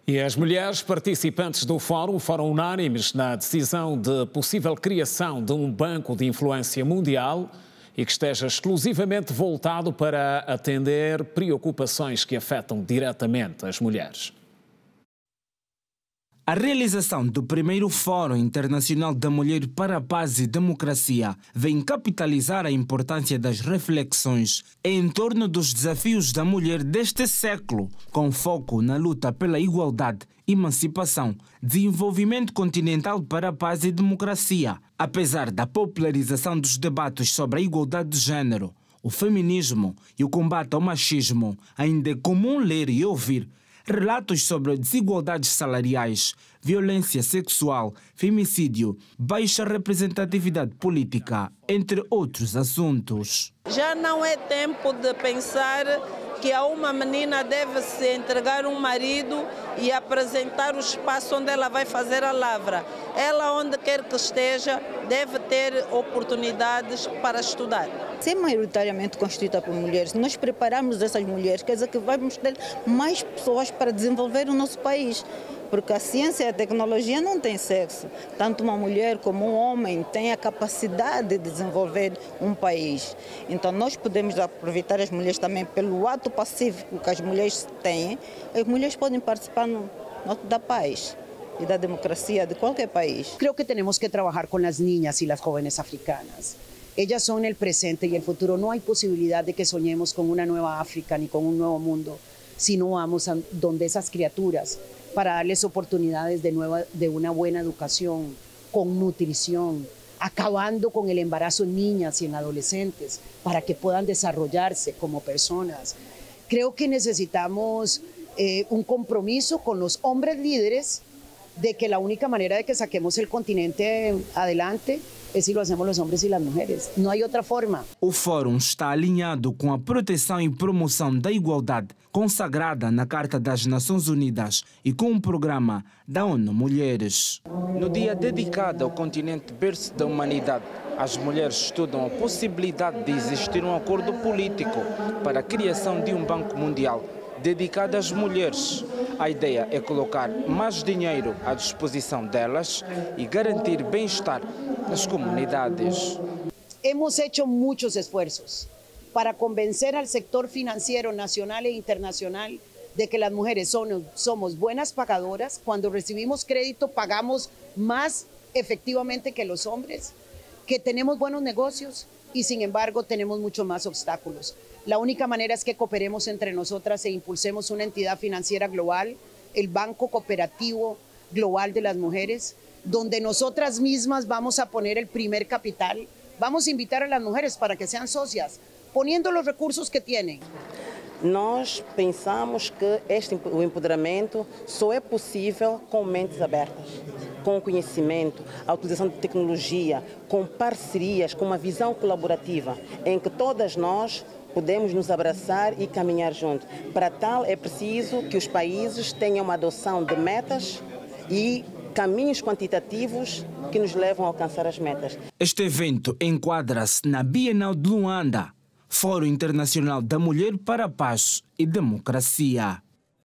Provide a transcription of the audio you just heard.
E as mulheres participantes do Fórum foram unânimes na decisão de possível criação de um banco de influência mundial e que esteja exclusivamente voltado para atender preocupações que afetam diretamente as mulheres. A realização do primeiro Fórum Internacional da Mulher para a Paz e Democracia vem capitalizar a importância das reflexões em torno dos desafios da mulher deste século, com foco na luta pela igualdade, emancipação, desenvolvimento continental para a paz e democracia. Apesar da popularização dos debates sobre a igualdade de género, o feminismo e o combate ao machismo, ainda é comum ler e ouvir relatos sobre desigualdades salariais, violência sexual, femicídio, baixa representatividade política, entre outros assuntos. Já não é tempo de pensar que a uma menina deve-se entregar um marido e apresentar o espaço onde ela vai fazer a lavra. Ela, onde quer que esteja, deve ter oportunidades para estudar. Se é maioritariamente constituída por mulheres, nós preparamos essas mulheres, quer dizer que vamos ter mais pessoas para desenvolver o nosso país. Porque a ciência e a tecnologia não têm sexo. Tanto uma mulher como um homem têm a capacidade de desenvolver um país. Então nós podemos aproveitar as mulheres também pelo ato pacífico que as mulheres têm. As mulheres podem participar da paz y la democracia de cualquier país. Creo que tenemos que trabajar con las niñas y las jóvenes africanas. Ellas son el presente y el futuro. No hay posibilidad de que soñemos con una nueva África ni con un nuevo mundo si no vamos a donde esas criaturas para darles oportunidades de una buena educación, con nutrición, acabando con el embarazo en niñas y en adolescentes para que puedan desarrollarse como personas. Creo que necesitamos un compromiso con los hombres líderes de que la única manera de que saquemos el continente adelante es si lo hacemos los hombres y las mujeres. No hay otra forma. O Fórum está alinhado com a proteção e promoção da igualdade consagrada na Carta das Nações Unidas e com o programa da ONU Mulheres. No dia dedicado ao continente berço da humanidade, as mulheres estudam a possibilidade de existir um acordo político para a criação de um banco mundial dedicado às mulheres. A ideia é colocar mais dinheiro à disposição delas e garantir bem-estar nas comunidades. Hemos hecho muchos esfuerzos para convencer al sector financiero nacional e internacional de que las mujeres somos buenas pagadoras. Cuando recibimos crédito pagamos más efectivamente que los hombres, que tenemos buenos negocios y sin embargo tenemos muchos más obstáculos. La única manera es que cooperemos entre nosotras e impulsemos una entidad financiera global, el Banco Cooperativo Global de las Mujeres, donde nosotras mismas vamos a poner el primer capital. Vamos a invitar a las mujeres para que sean socias, poniendo los recursos que tienen. Nós pensamos que o empoderamento só é possível com mentes abertas, com conhecimento, a utilização de tecnologia, com parcerias, com uma visão colaborativa, em que todas nós podemos nos abraçar e caminhar juntos. Para tal, é preciso que os países tenham uma adoção de metas e caminhos quantitativos que nos levam a alcançar as metas. Este evento enquadra-se na Bienal de Luanda, Fórum Internacional da Mulher para a Paz e Democracia.